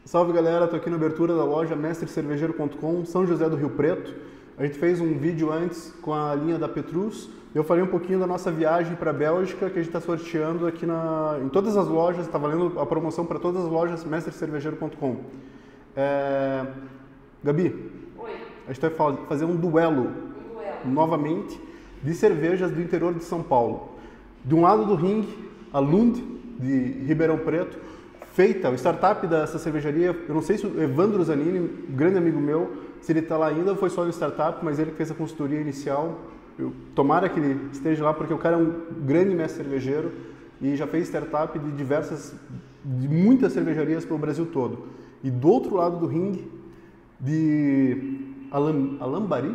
Salve galera, estou aqui na abertura da loja mestrecervejeiro.com, São José do Rio Preto. A gente fez um vídeo antes com a linha da Petrus. Eu falei um pouquinho da nossa viagem para a Bélgica, que a gente está sorteando aqui em todas as lojas, está valendo a promoção para todas as lojas mestrecervejeiro.com. Gabi, Oi. a gente vai fazer um duelo novamente de cervejas do interior de São Paulo. De um lado do ringue, a Lund, de Ribeirão Preto, feita, o startup dessa cervejaria, eu não sei se o Evandro Zanini, um grande amigo meu, se ele está lá ainda ou foi só no startup, mas ele que fez a consultoria inicial. Tomara que ele esteja lá, porque o cara é um grande mestre cervejeiro e já fez startup de muitas cervejarias pelo Brasil todo. E do outro lado do ringue, de Alambari,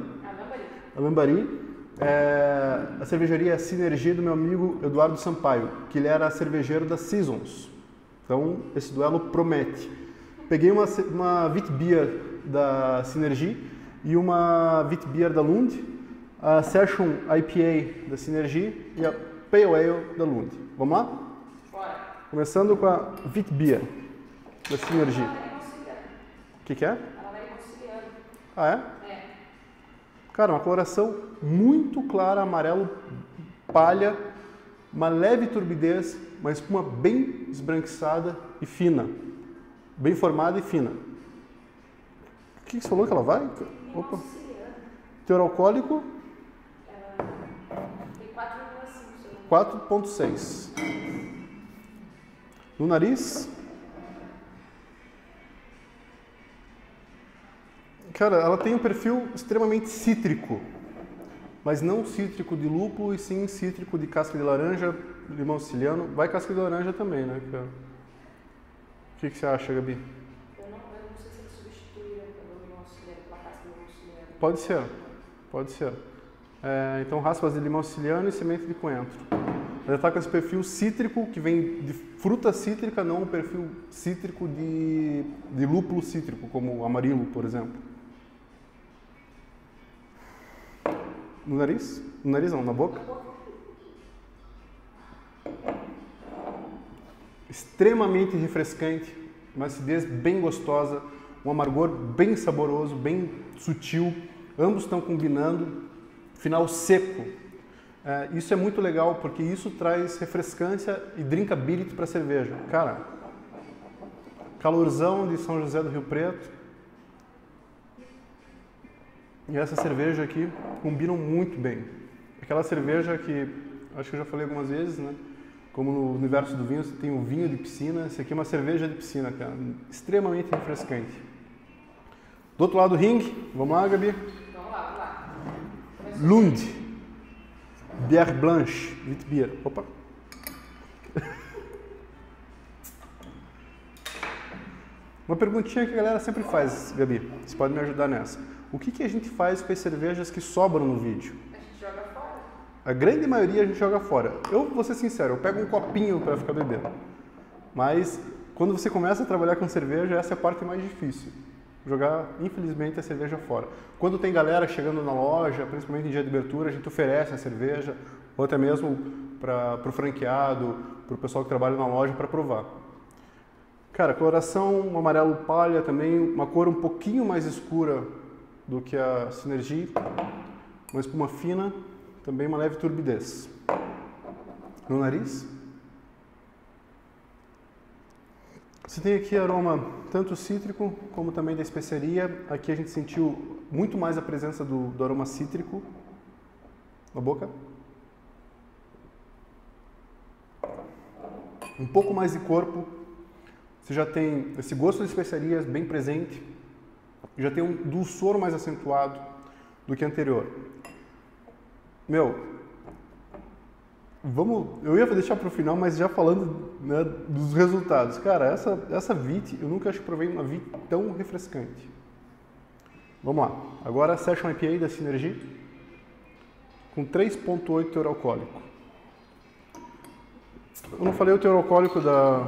a cervejaria Sinergia do meu amigo Eduardo Sampaio, que ele era cervejeiro da Seasons. Então, esse duelo promete. Peguei uma Witbier da Sinergia e uma Witbier da Lund, a Session IPA da Sinergia e a Pale Ale da Lund. Vamos lá? Bora. Começando com a Witbier da Sinergia. O que é? Ela vai conciliando. Ah, é? É. Cara, uma coloração muito clara, amarelo, palha, uma leve turbidez, uma espuma bem esbranquiçada e fina. Bem formada e fina. O que você falou que ela vai? Opa. Teor alcoólico? Tem 4,5. 4,6. No nariz? Cara, ela tem um perfil extremamente cítrico. Mas não cítrico de lúpulo, e sim cítrico de casca de laranja, limão siciliano. Vai casca de laranja também, né, cara? O que você acha, Gabi? Eu não sei se eles substituíram pelo limão siciliano, pela casca de limão siciliano. Pode ser, pode ser. Então, raspas de limão siciliano e semente de coentro. Ela está com esse perfil cítrico, que vem de fruta cítrica, não o perfil cítrico de lúpulo cítrico, como o amarilo, por exemplo. No nariz? No nariz não, na boca? Extremamente refrescante, uma acidez bem gostosa, um amargor bem saboroso, bem sutil, ambos estão combinando, final seco. Isso é muito legal, porque isso traz refrescância e drinkability para a cerveja. Cara, calorzão de São José do Rio Preto. E essa cerveja aqui combinam muito bem. Aquela cerveja que, acho que eu já falei algumas vezes, né? Como no universo do vinho, você tem o vinho de piscina. Esse aqui é uma cerveja de piscina, cara. Extremamente refrescante. Do outro lado do ringue, vamos lá, Gabi? Vamos lá. Lund. Bière Blanche. Witbier. Opa. Uma perguntinha que a galera sempre faz, Gabi. Você pode me ajudar nessa. O que a gente faz com as cervejas que sobram no vídeo? A gente joga fora. A grande maioria a gente joga fora. Eu vou ser sincero, eu pego um copinho para ficar bebendo. Mas quando você começa a trabalhar com cerveja, essa é a parte mais difícil. Jogar, infelizmente, a cerveja fora. Quando tem galera chegando na loja, principalmente em dia de abertura, a gente oferece a cerveja, ou até mesmo para o franqueado, para o pessoal que trabalha na loja para provar. Cara, coloração, um amarelo palha também, uma cor um pouquinho mais escura do que a Sinergia, uma espuma fina, também uma leve turbidez. No nariz. Você tem aqui aroma tanto cítrico como também da especiaria. Aqui a gente sentiu muito mais a presença do aroma cítrico na boca. Um pouco mais de corpo. Você já tem esse gosto de especiarias bem presente. Já tem um dulçor mais acentuado do que anterior. Eu ia deixar para o final, mas já falando, né, dos resultados. Cara, essa Wit, eu nunca acho que provei uma Wit tão refrescante. Vamos lá. Agora a Session IPA da Sinergia, com 3,8 teor alcoólico. Eu não falei o teor alcoólico da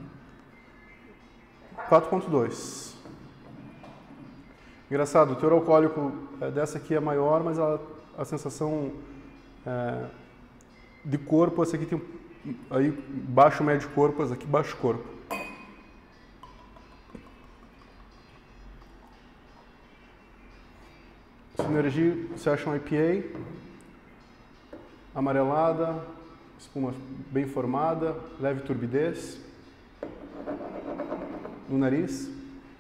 4,2. Engraçado, o teor alcoólico dessa aqui é maior, mas a sensação de corpo, essa aqui tem aí baixo, médio corpo, essa aqui baixo corpo. Synergy Session IPA, amarelada, espuma bem formada, leve turbidez no nariz.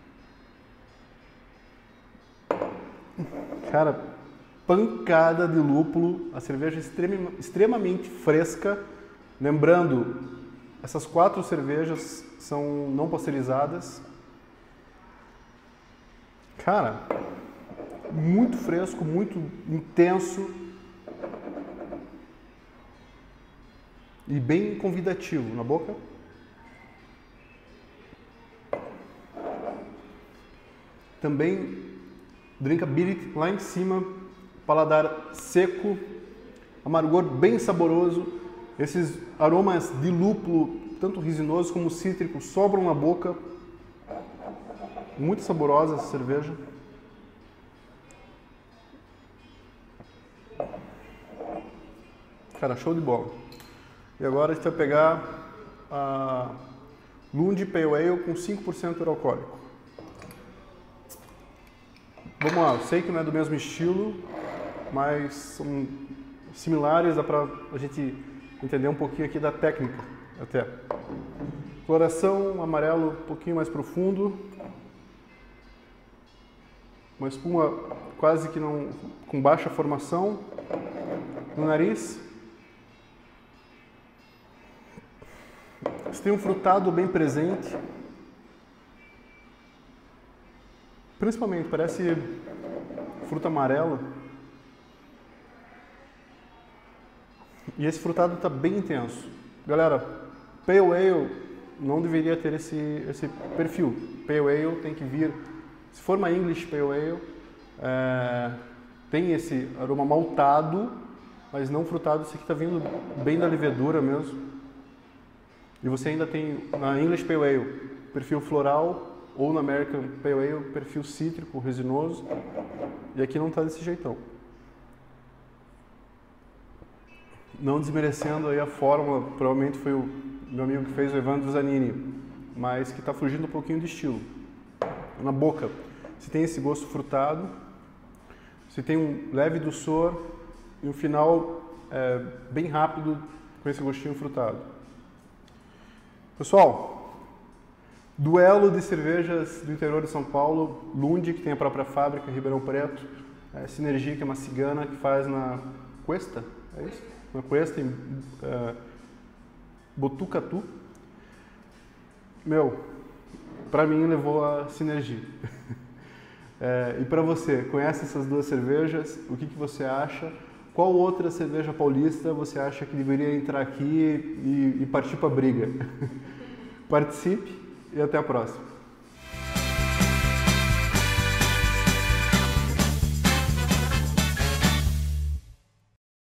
Cara, pancada de lúpulo, a cerveja extremamente fresca. Lembrando, essas 4 cervejas são não pasteurizadas. Cara, muito fresco, muito intenso e bem convidativo na boca. Também drinkability lá em cima, paladar seco, amargor bem saboroso. Esses aromas de lúpulo, tanto resinosos como cítricos, sobram na boca. Muito saborosa essa cerveja. Cara, show de bola. E agora a gente vai pegar a Lund Pale Ale com 5% alcoólico. Vamos lá, eu sei que não é do mesmo estilo, mas são similares, dá pra a gente entender um pouquinho aqui da técnica até. Coloração amarelo um pouquinho mais profundo. Uma espuma quase que não, com baixa formação no nariz. Você tem um frutado bem presente. Principalmente, parece fruta amarela. E esse frutado está bem intenso. Galera, Pale Ale não deveria ter esse perfil. Pale Ale tem que vir, se for uma English Pale Ale, tem esse aroma maltado, mas não frutado. Esse aqui está vindo bem da levedura mesmo. E você ainda tem na English Pale Ale perfil floral, ou na American Pale Ale perfil cítrico, resinoso. E aqui não está desse jeitão. Não desmerecendo aí a fórmula, provavelmente foi o meu amigo que fez, o Evandro Zanini, mas que está fugindo um pouquinho de estilo. Na boca, você tem esse gosto frutado, você tem um leve doçor e um final bem rápido com esse gostinho frutado. Pessoal, duelo de cervejas do interior de São Paulo, Lund, que tem a própria fábrica em Ribeirão Preto, Synergy, que é uma cigana que faz na Cuesta, é isso? Na Cuesta, em Botucatu. Meu, pra mim levou a Synergy. E pra você, conhece essas duas cervejas? O que você acha? Qual outra cerveja paulista você acha que deveria entrar aqui e partir pra briga? Participe e até a próxima.